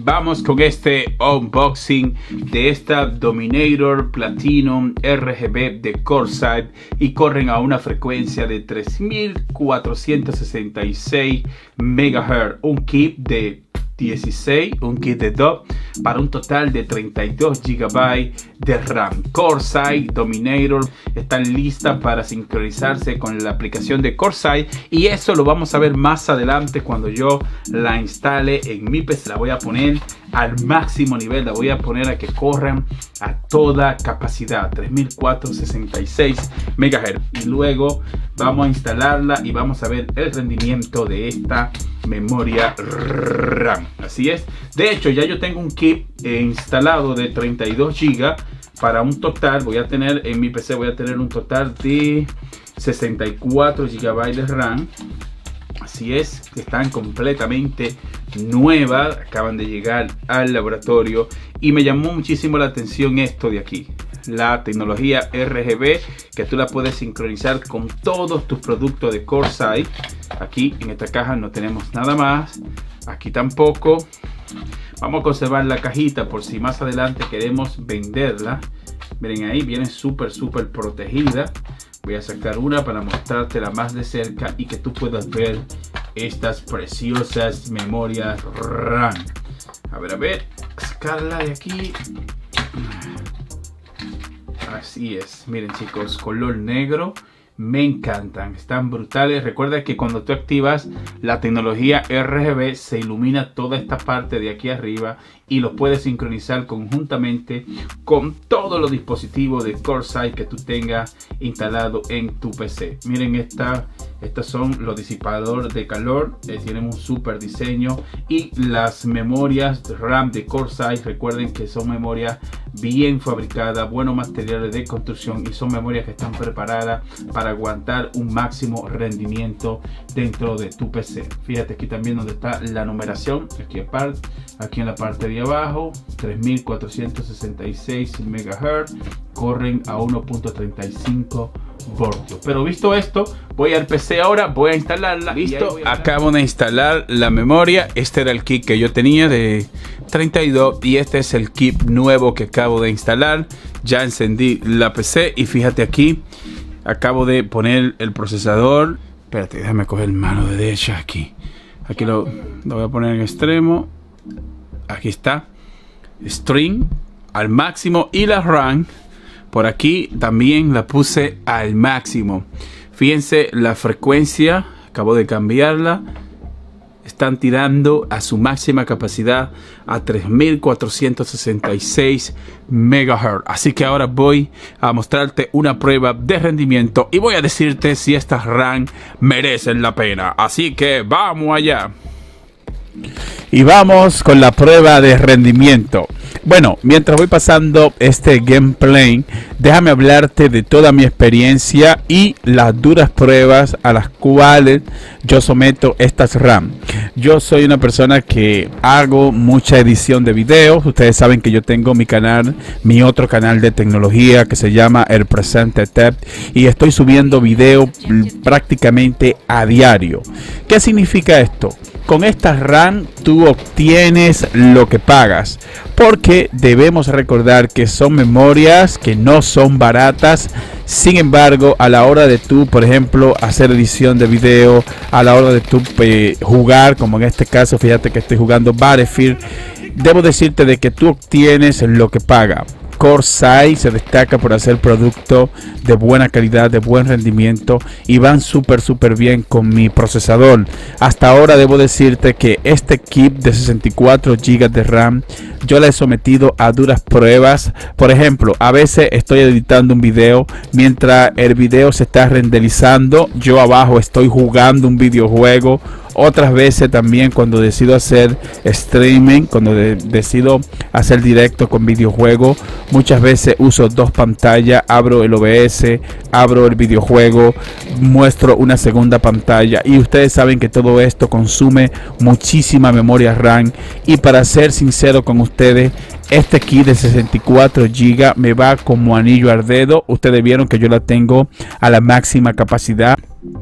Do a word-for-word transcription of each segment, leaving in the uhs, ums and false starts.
vamos con este unboxing de esta Dominator Platinum R G B de Corsair y corren a una frecuencia de tres mil cuatrocientos sesenta y seis megahertz, un kit de dieciséis, un kit de dos para un total de treinta y dos gigabytes de RAM. Corsair Dominator están listas para sincronizarse con la aplicación de Corsair y eso lo vamos a ver más adelante cuando yo la instale en mi P C. La voy a poner al máximo nivel, la voy a poner a que corran a toda capacidad, tres mil cuatrocientos sesenta y seis megahertz, y luego vamos a instalarla y vamos a ver el rendimiento de esta memoria RAM. Así es, de hecho ya yo tengo un kit eh, instalado de treinta y dos gigas para un total, voy a tener en mi P C voy a tener un total de sesenta y cuatro gigabytes de RAM. Así es, están completamente nuevas, acaban de llegar al laboratorio y me llamó muchísimo la atención esto de aquí, la tecnología R G B, que tú la puedes sincronizar con todos tus productos de Corsair. Aquí en esta caja no tenemos nada más, aquí tampoco. Vamos a conservar la cajita por si más adelante queremos venderla. Miren ahí, viene súper súper protegida. Voy a sacar una para mostrártela más de cerca y que tú puedas ver estas preciosas memorias RAM. A ver, a ver, sacarla de aquí. Así es, miren chicos, color negro. Me encantan, están brutales. Recuerda que cuando tú activas la tecnología R G B se ilumina toda esta parte de aquí arriba y lo puedes sincronizar conjuntamente con todos los dispositivos de Corsair que tú tengas instalado en tu P C. Miren, esta, estos son los disipadores de calor, eh, tienen un super diseño, y las memorias RAM de Corsair, recuerden que son memorias bien fabricadas, buenos materiales de construcción y son memorias que están preparadas para aguantar un máximo rendimiento dentro de tu P C. Fíjate aquí también donde está la numeración, aquí aparte, aquí en la parte de abajo, tres mil cuatrocientos sesenta y seis megahertz, corren a uno punto treinta y cinco voltios. Pero visto esto, voy al P C ahora, voy a instalarla. Listo, acabo de instalar la memoria. Este era el kit que yo tenía de treinta y dos y este es el kit nuevo que acabo de instalar. Ya encendí la P C y fíjate aquí, acabo de poner el procesador. Espérate, déjame coger mano derecha aquí. Aquí lo, lo voy a poner en extremo. Aquí está, string al máximo y la RAM por aquí también la puse al máximo. Fíjense la frecuencia, acabo de cambiarla. Están tirando a su máxima capacidad a tres mil cuatrocientos sesenta y seis megahertz. Así que ahora voy a mostrarte una prueba de rendimiento y voy a decirte si estas RAM merecen la pena. Así que vamos allá. Y vamos con la prueba de rendimiento. Bueno, mientras voy pasando este gameplay, déjame hablarte de toda mi experiencia y las duras pruebas a las cuales yo someto estas RAM. Yo soy una persona que hago mucha edición de videos. Ustedes saben que yo tengo mi canal, mi otro canal de tecnología que se llama El Presente Tech, y estoy subiendo video prácticamente a diario. ¿Qué significa esto? Con estas RAM tú obtienes lo que pagas, porque debemos recordar que son memorias que no son baratas. Sin embargo, a la hora de tú, por ejemplo, hacer edición de video, a la hora de tú eh, jugar, como en este caso, fíjate que estoy jugando Battlefield, debo decirte de que tú obtienes lo que paga. Corsair se destaca por hacer productos de buena calidad, de buen rendimiento, y van súper súper bien con mi procesador. Hasta ahora debo decirte que este kit de sesenta y cuatro gigas de RAM yo la he sometido a duras pruebas. Por ejemplo, a veces estoy editando un video, mientras el video se está renderizando, yo abajo estoy jugando un videojuego. Otras veces también cuando decido hacer streaming, cuando de, decido hacer directo con videojuego, muchas veces uso dos pantallas, abro el O B S, abro el videojuego, muestro una segunda pantalla, y ustedes saben que todo esto consume muchísima memoria RAM. Y para ser sincero con ustedes, este kit de sesenta y cuatro gigas me va como anillo al dedo. Ustedes vieron que yo la tengo a la máxima capacidad.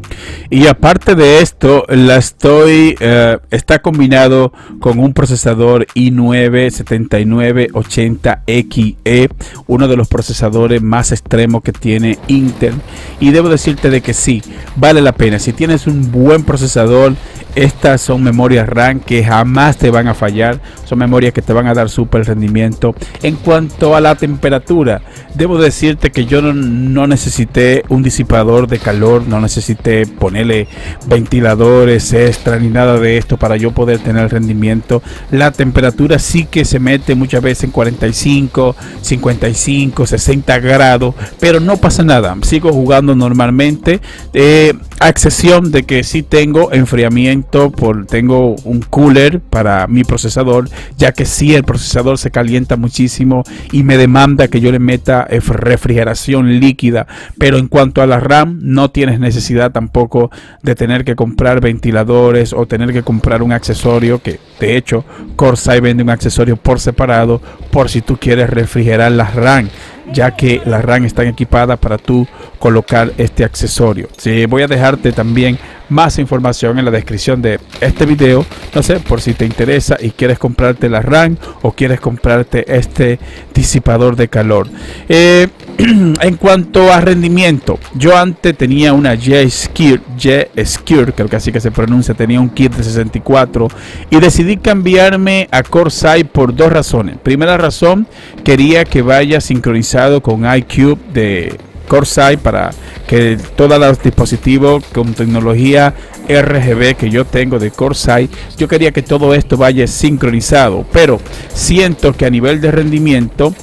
Y aparte de esto, la estoy uh, está combinado con un procesador i nueve setenta y nueve ochenta X E, uno de los procesadores más extremos que tiene Intel. Y debo decirte de que sí, vale la pena. Si tienes un buen procesador, estas son memorias RAM que jamás te van a fallar. Son memorias que te van a dar súper rendimiento. En cuanto a la temperatura, debo decirte que yo no, no necesité un disipador de calor, no necesité ponerle ventiladores extra ni nada de esto para yo poder tener rendimiento. La temperatura sí que se mete muchas veces en cuarenta y cinco, cincuenta y cinco, sesenta grados, pero no pasa nada, sigo jugando normalmente, eh, a excepción de que sí tengo enfriamiento, por, tengo un cooler para mi procesador, ya que sí el procesador se calienta muchísimo y me demanda que yo le meta refrigeración líquida. Pero en cuanto a la RAM, no tienes necesidad tampoco de tener que comprar ventiladores o tener que comprar un accesorio, que de hecho Corsair vende un accesorio por separado por si tú quieres refrigerar la RAM, ya que la RAM está equipada para tú colocar este accesorio. Sí, voy a dejarte también más información en la descripción de este video, no sé, por si te interesa y quieres comprarte la RAM o quieres comprarte este disipador de calor. Eh, en cuanto a rendimiento, yo antes tenía una G-Skill, G-Skill, creo que así que se pronuncia, tenía un kit de sesenta y cuatro y decidí cambiarme a Corsair por dos razones. Primera razón, quería que vaya sincronizado con iCube de Corsair para que todos los dispositivos con tecnología R G B que yo tengo de Corsair, yo quería que todo esto vaya sincronizado, pero siento que a nivel de rendimiento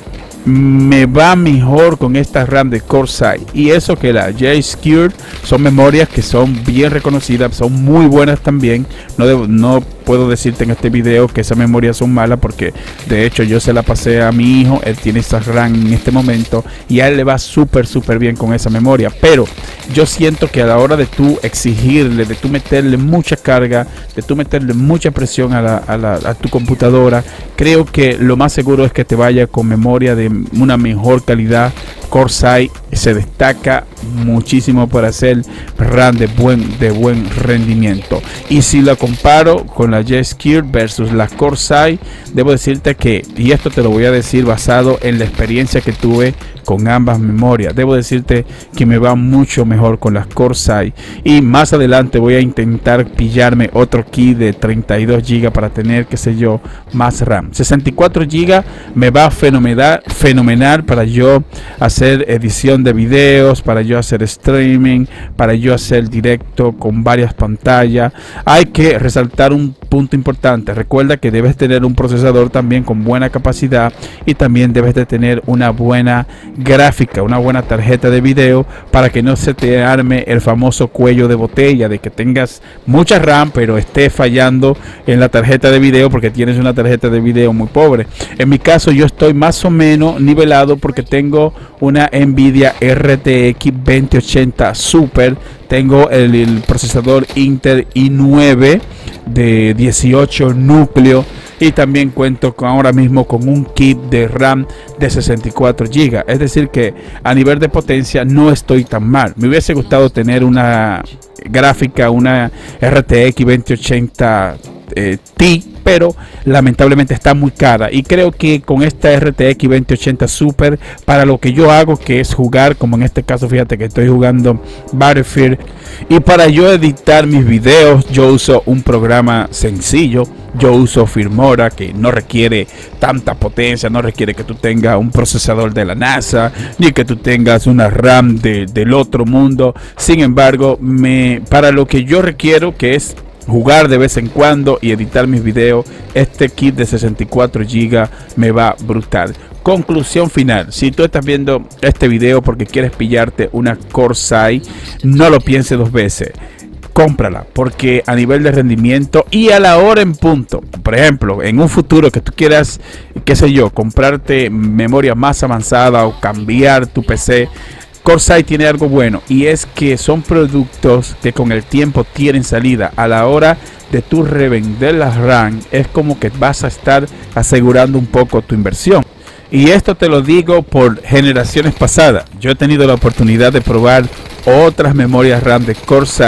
me va mejor con esta RAM de Corsair, y eso que la G-Skill son memorias que son bien reconocidas, son muy buenas también. No, debo, no puedo decirte en este video que esas memorias son malas, porque de hecho yo se la pasé a mi hijo, él tiene esa RAM en este momento y a él le va súper súper bien con esa memoria. Pero yo siento que a la hora de tú exigirle, de tú meterle mucha carga, de tú meterle mucha presión a, la, a, la, a tu computadora, creo que lo más seguro es que te vaya con memoria de una mejor calidad. Corsair se destaca muchísimo por hacer RAM de buen, de buen rendimiento. Y si la comparo con la G-Skill versus la Corsair, debo decirte que, y esto te lo voy a decir basado en la experiencia que tuve con ambas memorias, debo decirte que me va mucho mejor con las Corsair. Y más adelante voy a intentar pillarme otro kit de treinta y dos gigas para tener, qué sé yo, más RAM. sesenta y cuatro gigas me va fenomenal, fenomenal para yo hacer edición de videos, para yo hacer streaming, para yo hacer directo con varias pantallas. Hay que resaltar un punto importante: recuerda que debes tener un procesador también con buena capacidad, y también debes de tener una buena gráfica, una buena tarjeta de video, para que no se te arme el famoso cuello de botella de que tengas mucha RAM pero esté fallando en la tarjeta de video porque tienes una tarjeta de video muy pobre. En mi caso yo estoy más o menos nivelado porque tengo una Nvidia R T X veinte ochenta Super, tengo el, el procesador Intel i nueve de dieciocho núcleos, y también cuento con, ahora mismo con un kit de RAM de sesenta y cuatro gigas. Es decir que a nivel de potencia no estoy tan mal. Me hubiese gustado tener una gráfica, una R T X veinte ochenta eh, Ti, pero lamentablemente está muy cara, y creo que con esta R T X veinte ochenta Super, para lo que yo hago, que es jugar, como en este caso, fíjate que estoy jugando Battlefield, y para yo editar mis videos yo uso un programa sencillo. Yo uso Filmora, que no requiere tanta potencia, no requiere que tú tengas un procesador de la NASA, ni que tú tengas una RAM de, del otro mundo. Sin embargo, me, para lo que yo requiero, que es jugar de vez en cuando y editar mis videos, este kit de sesenta y cuatro gigas me va brutal. Conclusión final: si tú estás viendo este video porque quieres pillarte una Corsair, no lo pienses dos veces. Cómprala, porque a nivel de rendimiento y a la hora en punto, por ejemplo, en un futuro que tú quieras, qué sé yo, comprarte memoria más avanzada o cambiar tu P C, Corsair tiene algo bueno, y es que son productos que con el tiempo tienen salida. A la hora de tú revender la RAM, es como que vas a estar asegurando un poco tu inversión. Y esto te lo digo por generaciones pasadas. Yo he tenido la oportunidad de probar otras memorias RAM de Corsair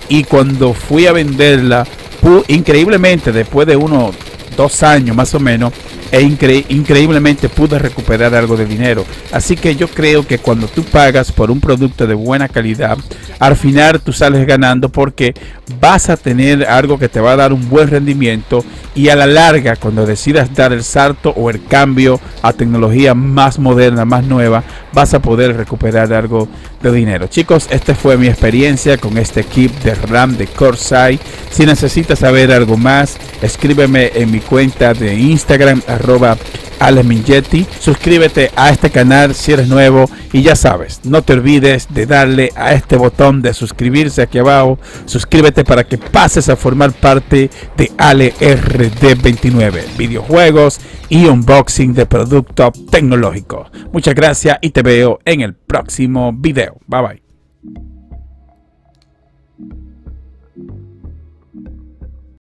y cuando fui a venderla, increíblemente después de unos dos años más o menos, e incre increíblemente pude recuperar algo de dinero. Así que yo creo que cuando tú pagas por un producto de buena calidad, al final tú sales ganando, porque vas a tener algo que te va a dar un buen rendimiento, y a la larga, cuando decidas dar el salto o el cambio a tecnología más moderna, más nueva, vas a poder recuperar algo de dinero. Chicos, esta fue mi experiencia con este kit de RAM de Corsair. Si necesitas saber algo más, escríbeme en mi cuenta de Instagram, arroba Alex Minghetti. Suscríbete a este canal si eres nuevo, y ya sabes, no te olvides de darle a este botón de suscribirse aquí abajo. Suscríbete para que pases a formar parte de Ale R D veintinueve, videojuegos y unboxing de productos tecnológicos. Muchas gracias y te veo en el próximo video. Bye bye.